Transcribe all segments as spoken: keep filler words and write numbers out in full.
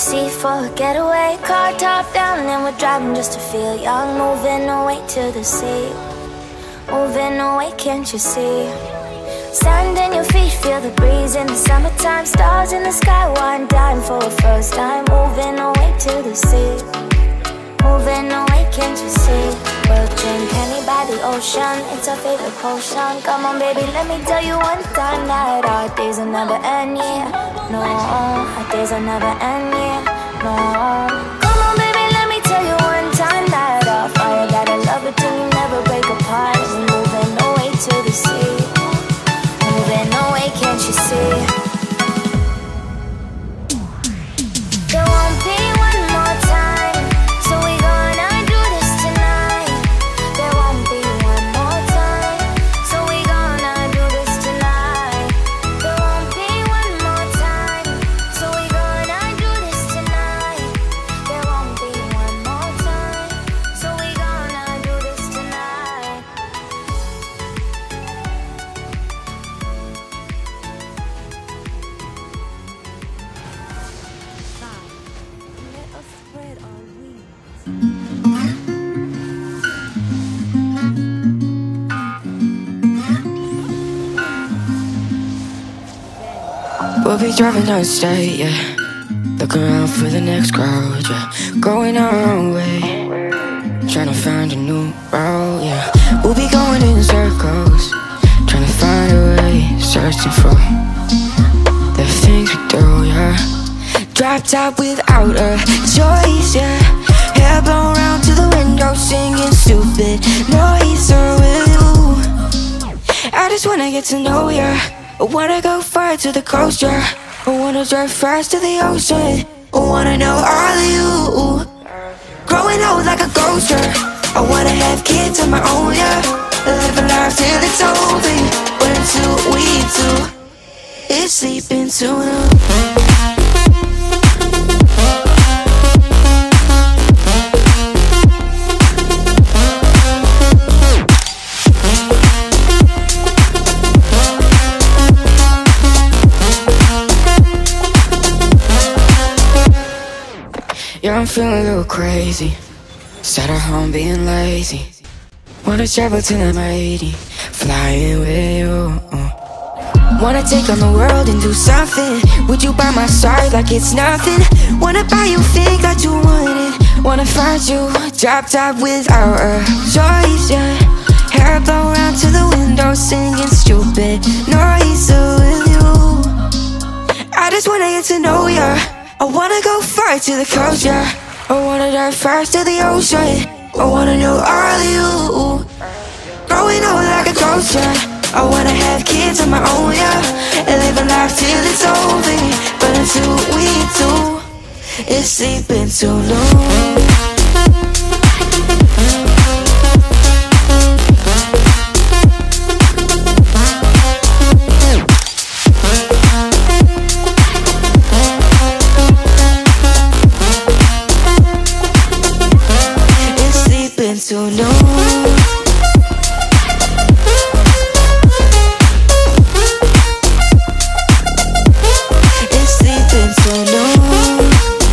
sea for a getaway. Car top down and we're driving just to feel young. Moving away to the sea, moving away, can't you see? Stand on your feet, feel the breeze in the summertime. Stars in the sky, one dime for a first time. Moving away to the sea, moving away, can't you see? We'll drink honey by the ocean, it's our favorite potion. Come on baby, let me tell you one time that our days will never end, yeah. No, our days will never end, yeah. No. Come on baby, let me tell you one time that our fire got a love it till you never break apart. We're moving away to the sea, moving away, can't you see? There won't be one more time, so we gonna do this tonight. There won't be one more time, so we gonna do this tonight. There won't be one more time, so we gonna do this tonight. There won't be one more time, so we gonna do this tonight. Let us spread our wings. We'll be driving down the state, yeah. Look around for the next crowd, yeah. Going our own way, trying to find a new route, yeah. We'll be going in circles, trying to find a way, searching for the things we do, yeah. Drop top without a choice, yeah. Hair blown round to the window, singing stupid noise with you. I just wanna get to know ya. I wanna go far to the coast, yeah. I wanna drive fast to the ocean. I wanna know all of you. Growing old like a ghost, yeah. I wanna have kids of my own, yeah. Live a life till it's over. But until we do, it's sleeping sooner. Yeah, I'm feeling a little crazy. Sat at home being lazy. Wanna travel till I'm eighty, flying with you. Wanna take on the world and do something. Would you by my side like it's nothing? Wanna buy you things that you wanted. Wanna find you, drop top without a choice, yeah. Hair blown round to the window, singing stupid noise with you. I just wanna get to know ya. I wanna go far to the coast, yeah. I wanna dive fast to the ocean. I wanna know all of you. Growing old like a ghost, yeah. I wanna have kids of my own, yeah. And live a life till it's over. But until we do, it's sleeping too long. Too long. It's sleeping too long.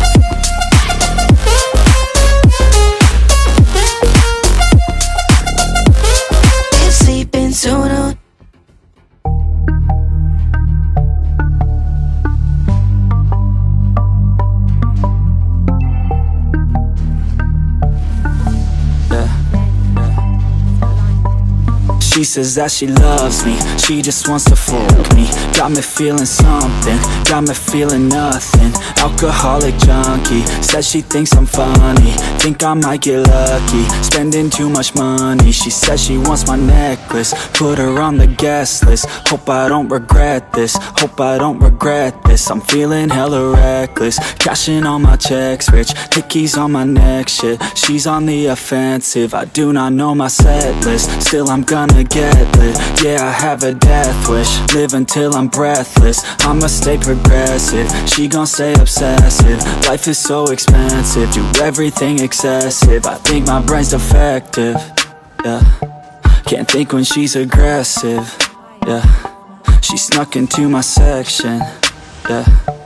It's sleeping too long. She says that she loves me, she just wants to fuck me. Got me feeling something, got me feeling nothing. Alcoholic junkie, says she thinks I'm funny. Think I might get lucky, spending too much money. She says she wants my necklace, put her on the guest list. Hope I don't regret this, hope I don't regret this. I'm feeling hella reckless, cashing all my checks rich. Hickeys on my neck, shit, she's on the offensive. I do not know my set list, still I'm gonna get lit. Yeah, I have a death wish, live until I'm breathless. I'ma stay progressive, she gon' stay obsessive. Life is so expensive, do everything excessive. I think my brain's defective, yeah. Can't think when she's aggressive, yeah. She snuck into my section, yeah.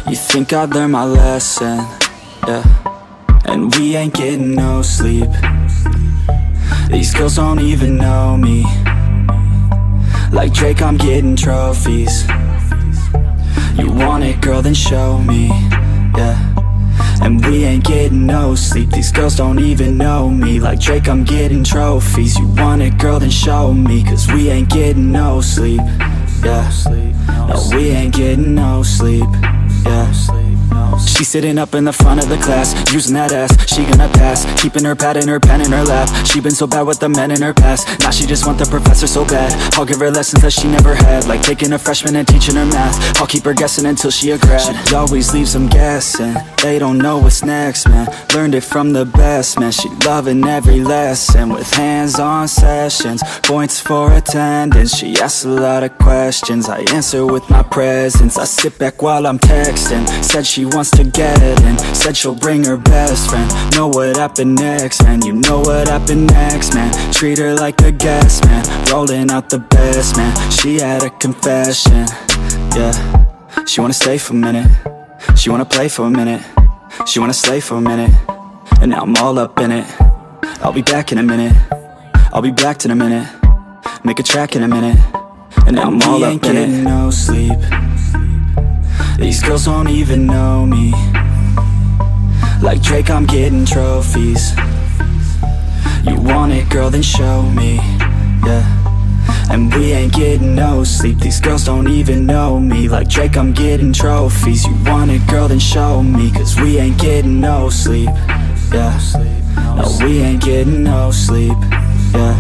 You think I'd learn my lesson, yeah. And we ain't getting no sleep. These girls don't even know me. Like Drake, I'm getting trophies. You want it, girl, then show me, yeah. And we ain't getting no sleep. These girls don't even know me. Like Drake, I'm getting trophies. You want it, girl, then show me. Cause we ain't getting no sleep, yeah. No, we ain't getting no sleep, yeah. She's sitting up in the front of the class, using that ass, she gonna pass. Keeping her pad and her pen in her lap. She been so bad with the men in her past. Now she just want the professor so bad. I'll give her lessons that she never had, like taking a freshman and teaching her math. I'll keep her guessing until she a grad. She always leaves them guessing. They don't know what's next, man. Learned it from the best, man. She loving every lesson with hands-on sessions, points for attendance. She asks a lot of questions, I answer with my presence. I sit back while I'm texting. Said she wants to get in, said she'll bring her best friend. Know what happened next, man. You know what happened next, man. Treat her like a guest, man. Rolling out the best, man. She had a confession, yeah. She wanna stay for a minute. She wanna play for a minute. She wanna slay for a minute. And now I'm all up in it. I'll be back in a minute. I'll be back in a minute. Make a track in a minute. And now I'm all up in it. No sleep. These girls don't even know me. Like Drake, I'm getting trophies. You want it, girl, then show me, yeah. And we ain't getting no sleep. These girls don't even know me. Like Drake, I'm getting trophies. You want it, girl, then show me. Cause we ain't getting no sleep, yeah. No, we ain't getting no sleep, yeah.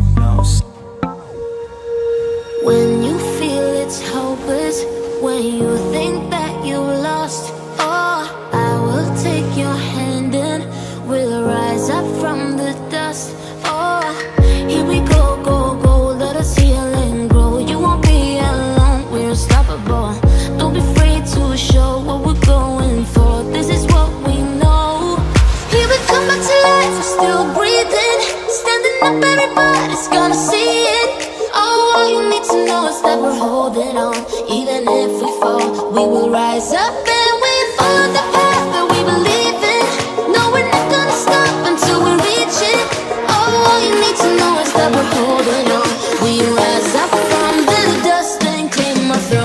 When you feel it's hopeless, when you think that you lost, oh, I will take your hand and we'll rise up from the dust. Oh, here we go, go, go, let us heal and grow. You won't be alone, we're unstoppable. Don't be afraid to show what we're going for. This is what we know. Here we come back to life, we're still breathing. Standing up, everybody's gonna see it. Oh, all you need to know is that we're holding on. Even if we fall, we will rise up and we follow the path that we believe in. No, we're not gonna stop until we reach it. Oh, all you need to know is that we're holding on. We rise up from the dust and claim our throne.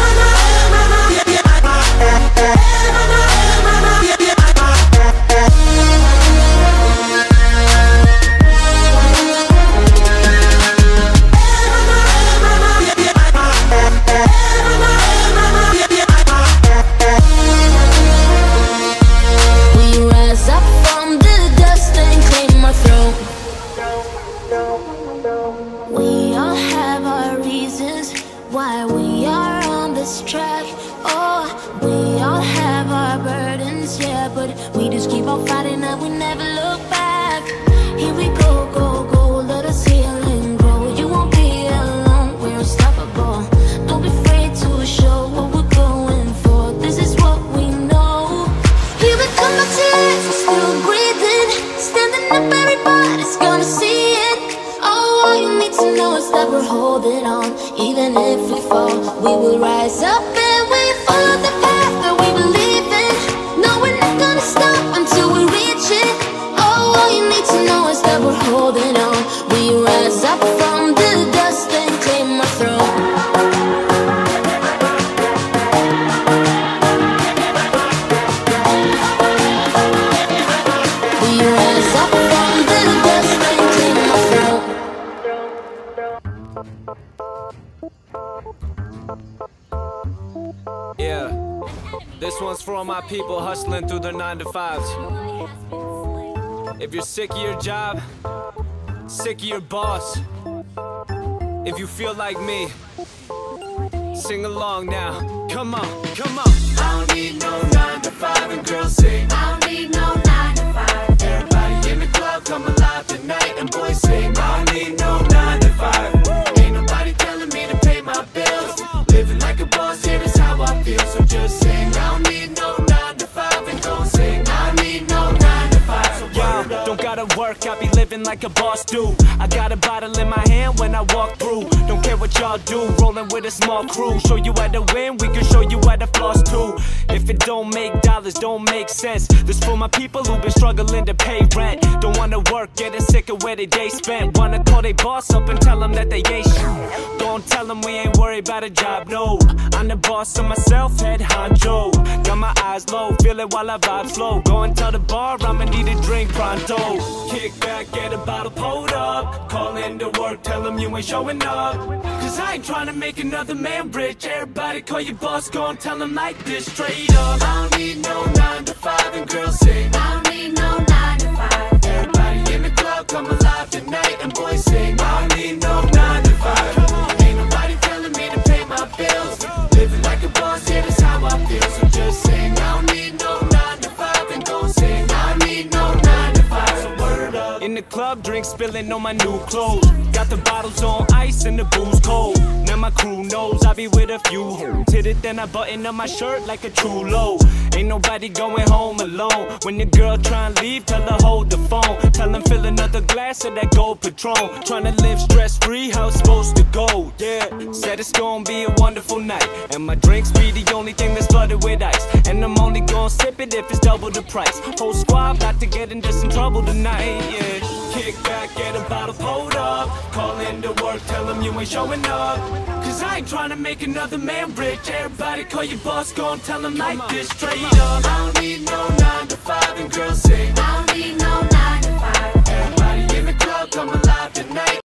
Even if we fall, we will rise up and we follow the path that we believe in. No, we're not gonna stop until we reach it. Oh, all you need to know is that we're holding on. We rise up from the dust and claim our throne. We rise up from the dust and claim our throne. Yeah, this one's for all my people hustling through their nine to fives. If you're sick of your job, sick of your boss, if you feel like me, sing along now. Come on, come on. I don't need no nine to five and girls sing. I don't need no nine to five. Everybody in the club come alive tonight and boys sing. I don't need no nine to five. Ain't nobody telling me to pay my bills. Living like a boss, here is how I feel. So just sing. I don't need no nine to five and don't sing. I need no nine to five. So yo, don't gotta work, I be living like like a boss do. I got a bottle in my hand when I walk through. Don't care what y'all do, rolling with a small crew. Show you how to win, we can show you how to floss too. If it don't make dollars, don't make sense. This for my people who've been struggling to pay rent. Don't wanna work, getting sick of where they day spent. Wanna call they boss up and tell them that they ain't shit. Don't tell them we ain't worried about a job, no. I'm the boss of myself, head honcho. Got my eyes low, feel it while I vibe slow. Go and tell the bar I'ma need a drink pronto. Kick back, get a bottle pulled up. Call into work, tell them you ain't showing up. Cause I ain't trying to make another man rich. Everybody call your boss, go and tell them like this straight up. I don't need no nine to five, and girls sing I don't need no nine to five. Everybody in the club, come alive tonight, and boys sing I don't need no nine to five. Ain't nobody telling me to pay my bills. Living like a boss, yeah, that's how I feel. So just sing I don't need no nine to five, and go sing I don't need no nine to five. So word up. In the club, drinks spilling on my new clothes. Got the bottles on ice and the booze cold. Now my crew knows I be with a few hoes. Hit it, then I button up my shirt like a true low. Ain't nobody going home alone. When your girl try and leave, tell her hold the phone. Tell them fill another glass of that gold Patron. Tryna live stress-free, how it's supposed to go, yeah. Said it's gonna be a wonderful night, and my drinks be the only thing that's flooded with ice. And I'm only gonna sip it if it's double the price. Whole squad about to get into some trouble tonight, yeah. Kick back, get a bottle pulled up. Call into work, tell them you ain't showing up. Cause I ain't trying to make another man rich. Everybody call your boss, go and tell them like this straight up. I don't need no nine to five, and girls sing I don't need no nine to five. Everybody in the club, come alive tonight.